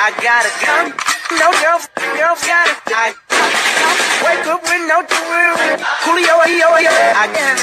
I gotta come. No girl, got it. I wake up with no Julio, I